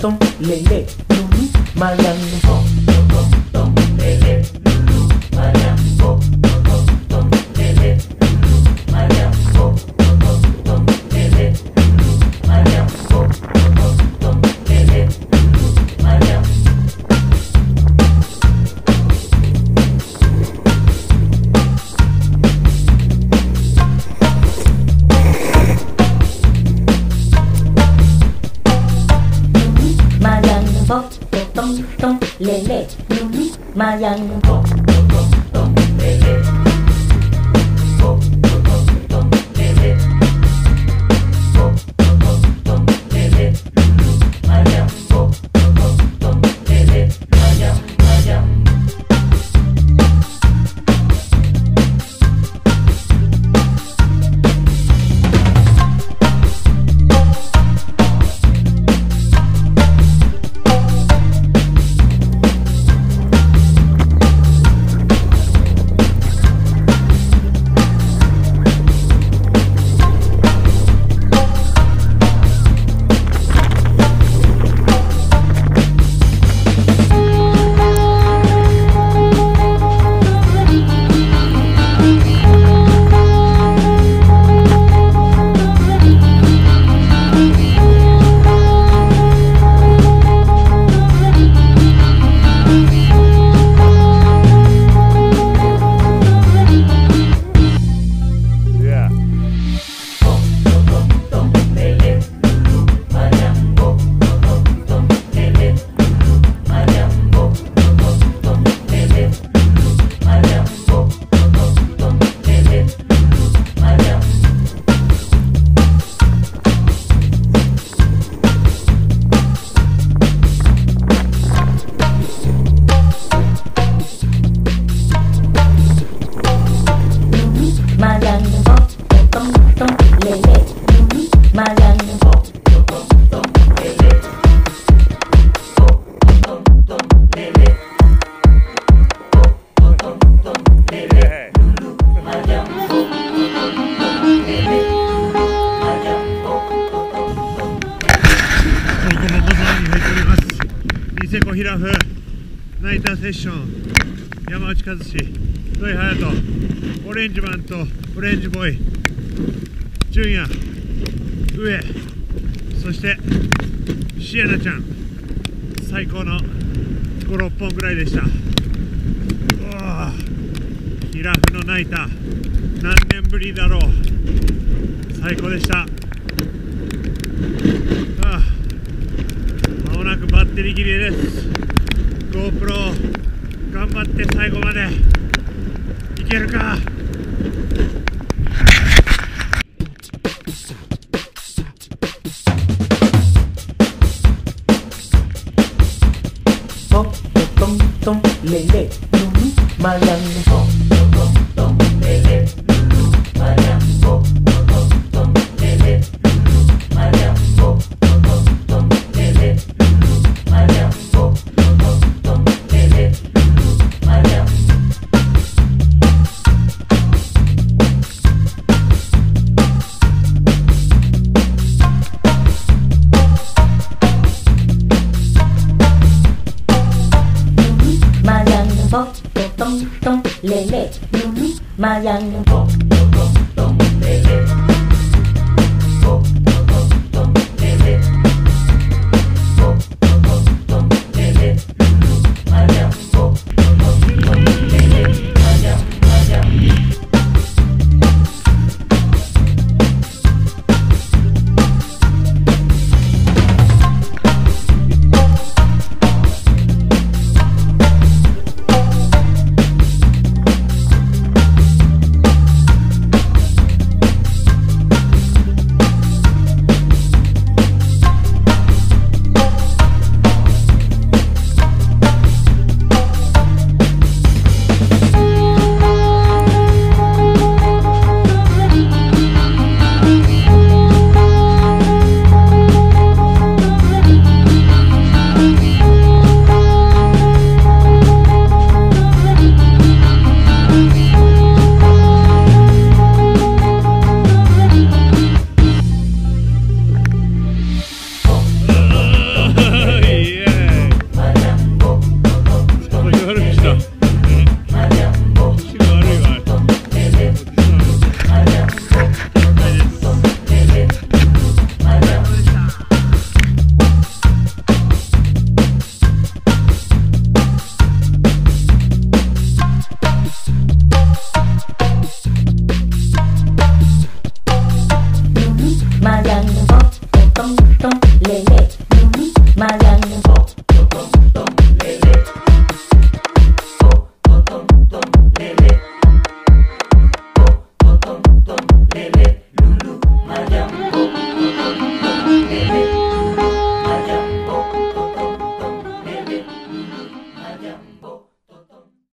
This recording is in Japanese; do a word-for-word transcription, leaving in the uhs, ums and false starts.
tông lele lulu mayang tông tông tông lele lulu mayang tông tông tông lele lulu mayang tông tông tông lele lulu mayang tông tông tông lele lulu mayang Vót tông tông lê lê lulu mayang tông tông tông lê lê tông tông tông lê lê tông tông tông lê lê lulu mayang tông tông tông lê lê mayang mayang ニセコヒラフナイターセッション山内和志土井隼人オレンジマンとオレンジボーイ純也上そしてシエナちゃん最高のご、ろっぽんぐらいでした。おおヒラフのナイター何年ぶりだろう。最高でした。ああ間もなくバッテリー切れです。 GoPro 頑張って最後までいけるか。 トントントンレレルルマヤントントントンレレルルマヤントントントンレレルルマヤントントントンレレルルマヤントントントンレレルルマヤントントントンレレルルマヤントントントンレレ